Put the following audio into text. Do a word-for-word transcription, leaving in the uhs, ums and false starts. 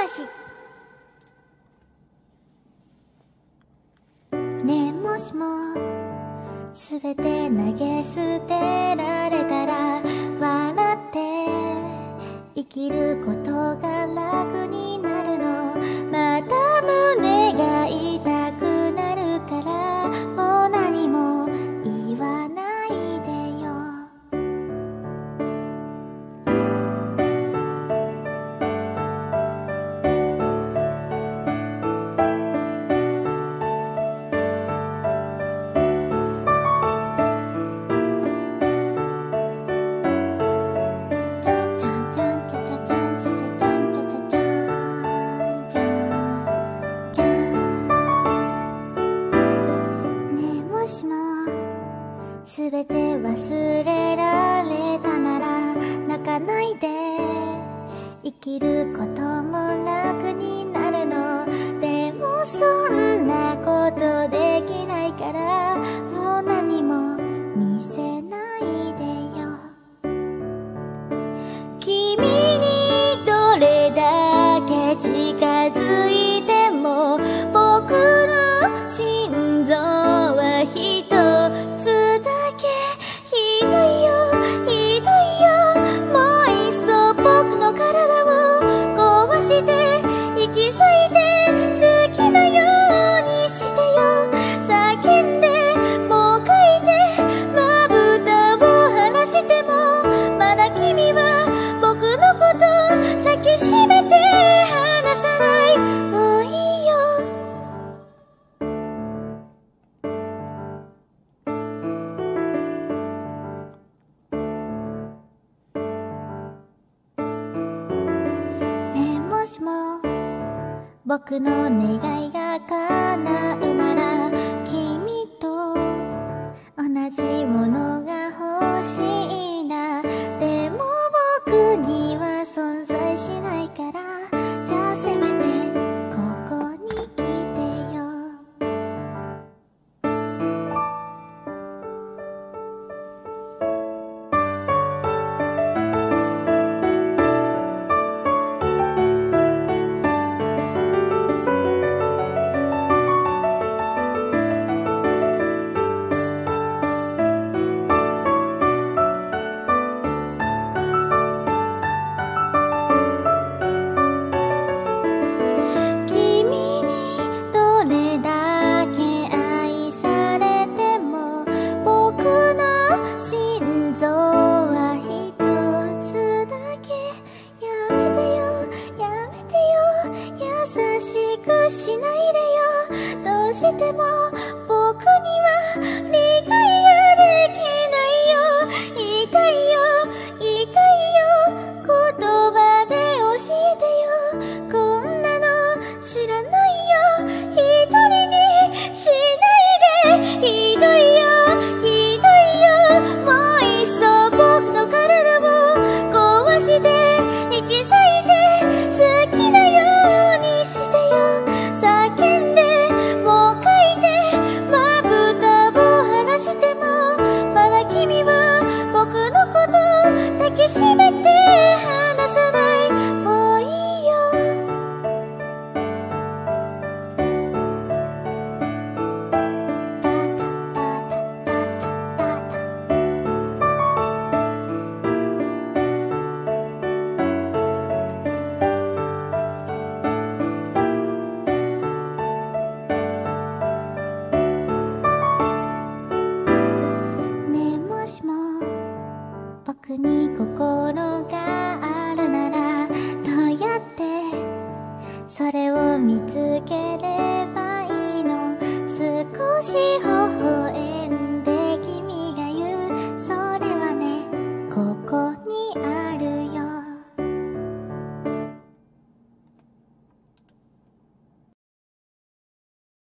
話。ねえもしもすべて投げ捨てられたら、笑って生きることが楽になるの。また胸が痛くなるから、もう何も言わないでよ。すべて忘れられたなら、泣かないで生きることも楽になるの。でもそんなことできないから、もう何も見せないでよ。君にどれだけ近づいても、僕の心臓は一つだけ。ひどいよひどいよ、もういっそ僕の体を壊して息づいて好きなようにしてよ。叫んでもう書いてまぶたを離しても、まだ君は僕のこと抱きしめて離さない。もういいよ。もしも僕の願いが叶うなら、君と同じものが欲しいな。でも僕には存在しないから、じゃあせめてここに来てよ。しないでよ。どうしても僕には理解ができないよ。言いたいよ言いたいよ、言葉で教えてよ。こんなの知らないよ。一人にしないで。ひどいよひどいよ、もういっそ僕の体を壊して息づいて好きなようにしてよ。叫んでもう書いてまぶたを離しても、まだ君は僕のこと抱きしめて離さない。もういいよ。もしも僕に心があるなら、どうやってそれを見つければいいの。少し微笑んで君が言う、それはね、ここ